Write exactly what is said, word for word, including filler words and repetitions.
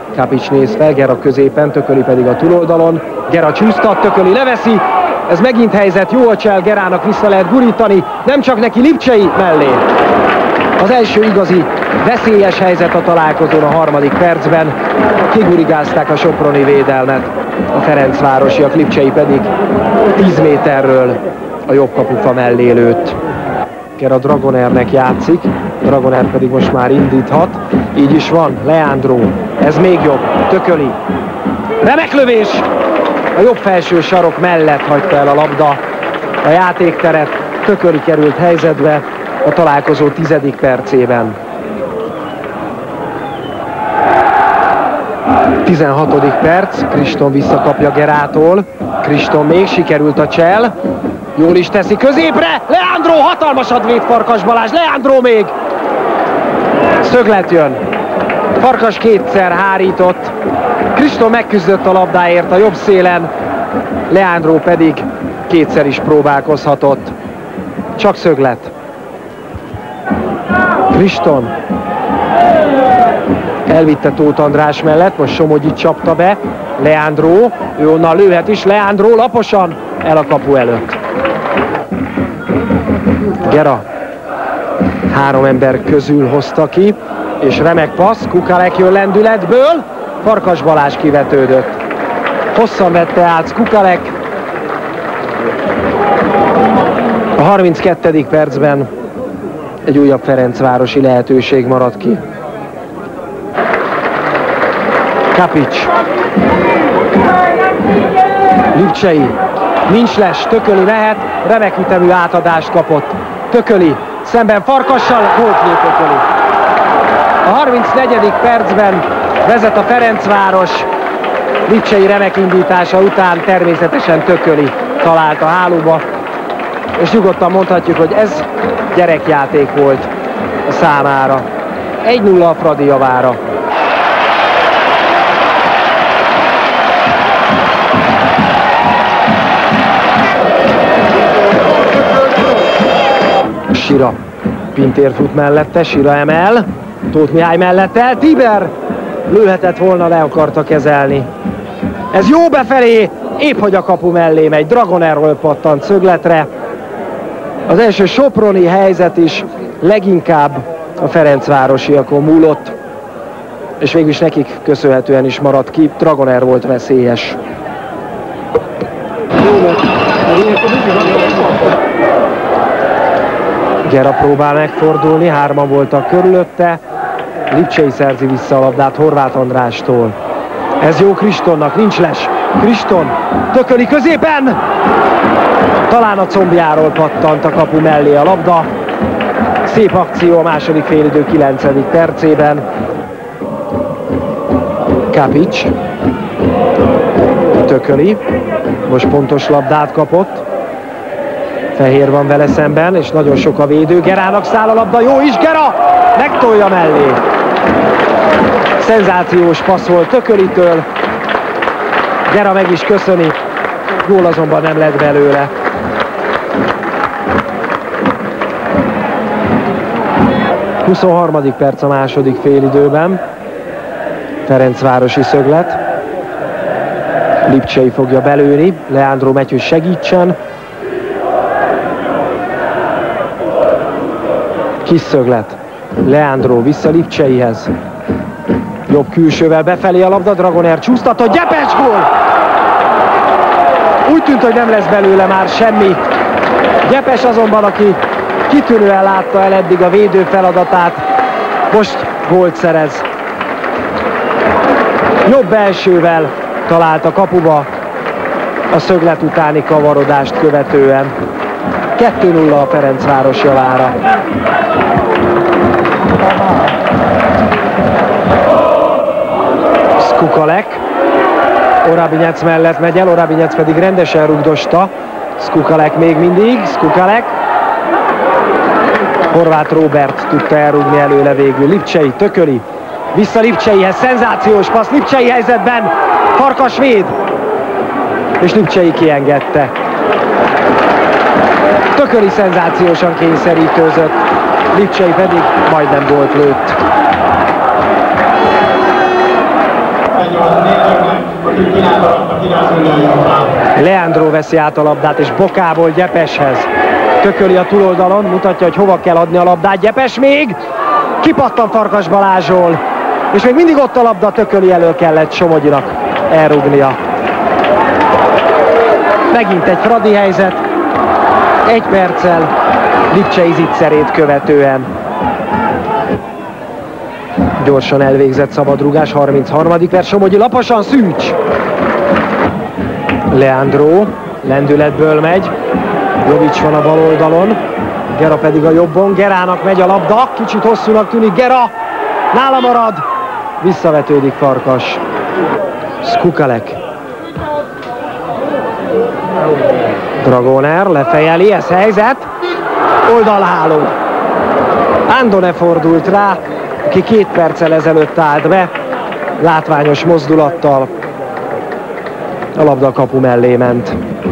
Kapics néz fel, Gera középen, Tököli pedig a túloldalon. Gera csúsztat, Tököli leveszi. Ez megint helyzet, jó a csel, Gerának vissza lehet gurítani, nem csak neki, Lipcsei mellé. Az első igazi veszélyes helyzet a találkozón a harmadik percben. Kigurigázták a soproni védelmet a ferencvárosiak, Lipcsei pedig tíz méterről a jobb kapufa mellé lőtt. Gera Dragonernek játszik, Dragoner pedig most már indíthat, így is van, Leandro, ez még jobb, Tököli. Remek lövés! A jobb felső sarok mellett hagyta el a labda a játékteret, Tököli került helyzetbe a találkozó tizedik percében. tizenhatodik perc, Kriston visszakapja Gerától, Kriston még sikerült a csel, jól is teszi középre, Leandro hatalmasat véd Farkas Balázs, Leandro még! Szöglet jön, Farkas kétszer hárított, Kriston megküzdött a labdáért a jobb szélen, Leandro pedig kétszer is próbálkozhatott. Csak szöglet. Kriston elvitte Tóth András mellett, most Somogyit csapta be, Leandro, ő onnan lőhet is, Leandro laposan el a kapu előtt. Gera három ember közül hozta ki, és remek passz, Kukalek jön lendületből, Farkas Balázs kivetődött. Hosszan vette át Kukalek. A harminckettedik percben egy újabb ferencvárosi lehetőség maradt ki. Kapics. Lipcsei. Nincs les, Tököli mehet, remek ütemű átadást kapott. Tököli szemben Farkassal, gólt lő Tököli. A harmincnegyedik percben vezet a Ferencváros, Lipcsei remek indítása után természetesen Tököli talált a hálóba, és nyugodtan mondhatjuk, hogy ez gyerekjáték volt a számára. egy nulla a Fradi javára. Sira, Pintér fut mellette, Sira emel, Tóth Mihály mellette, Tiber lőhetett volna, le akarta kezelni. Ez jó befelé, épp hogy a kapu mellé megy, Dragonerről pattant szögletre. Az első soproni helyzet is leginkább a ferencvárosiakon múlott, és végülis nekik köszönhetően is maradt ki, Dragoner volt veszélyes. Gera próbál megfordulni, hárman voltak körülötte, Lipcsei szerzi vissza a labdát Horváth Andrástól. Ez jó Kristonnak, nincs les, Kriston, Tököli középen! Talán a combjáról pattant a kapu mellé a labda. Szép akció a második félidő kilencedik percében. Kapics. Tököli. Most pontos labdát kapott. Fehér van vele szemben, és nagyon sok a védő. Gerának száll a labda, jó is, Gera! Megtolja mellé. Szenzációs passz volt Tökölitől. Gera meg is köszöni. Gól azonban nem lett belőle. huszonharmadik perc a második félidőben. Ferencvárosi szöglet. Lipcsei fogja belőni. Leandro megy, hogy segítsen. Kis szöglet. Leandro vissza Lipcseihez. Jobb külsővel befelé a labda, Dragoner csúsztatott, Gyepes gól! Úgy tűnt, hogy nem lesz belőle már semmi. Gyepes azonban, aki kitűnően látta el eddig a védő feladatát, most gólt szerez. Jobb belsővel talált a kapuba a szöglet utáni kavarodást követően. kettő nulla a Ferencváros javára. Skukalek. Orabinyec mellett megy el, Orabinyec pedig rendesen rugdosta. Skukalek még mindig, Skukalek. Horváth Róbert tudta elrúgni előle végül. Lipcsei, Tököli. Vissza Lipcseihez, szenzációs passz Lipcsei helyzetben. Farkas véd. És Lipcsei kiengedte. Tököli szenzációsan kényszerítőzött. Lipcsei pedig majdnem gólt lőtt. Leandro veszi át a labdát, és Bokából Gyepeshez. Tököli a túloldalon, mutatja, hogy hova kell adni a labdát. Gyepes még! Kipattan Farkas Balázsról. És még mindig ott a labda, Tököli elől kellett Somogyinak elrugnia. Megint egy Fradi helyzet. Egy perccel Lipcsei zicserét követően. Gyorsan elvégzett szabadrugás, harmincharmadik perc, Somogyi laposan, Szűcs. Leandro lendületből megy. Jovics van a bal oldalon, Gera pedig a jobbon. Gerának megy a labda, kicsit hosszúnak tűnik, Gera nála marad. Visszavetődik Farkas. Skukalek. Dragoner lefejeli, ez helyzet. Oldalháló. Andone fordult rá, aki két perccel ezelőtt állt be. Látványos mozdulattal. A labda a kapu mellé ment.